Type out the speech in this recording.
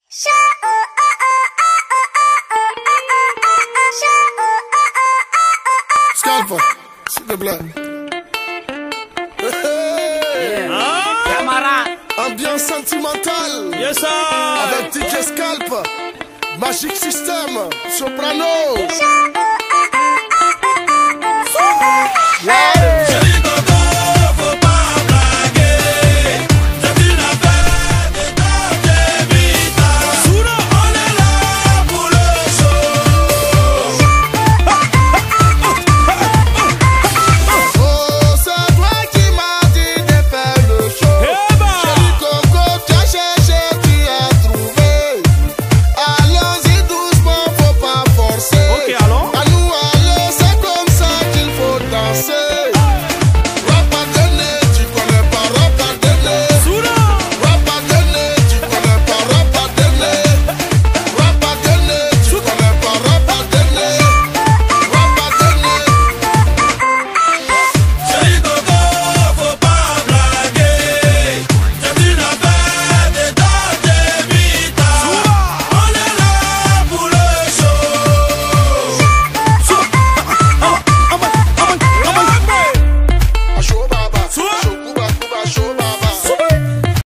Scalpa, s'il te plaît. Camarade. Ambiance sentimentale. Yes, sir. Avec DJ Scalpa, Magic System, Soprano. Yeah.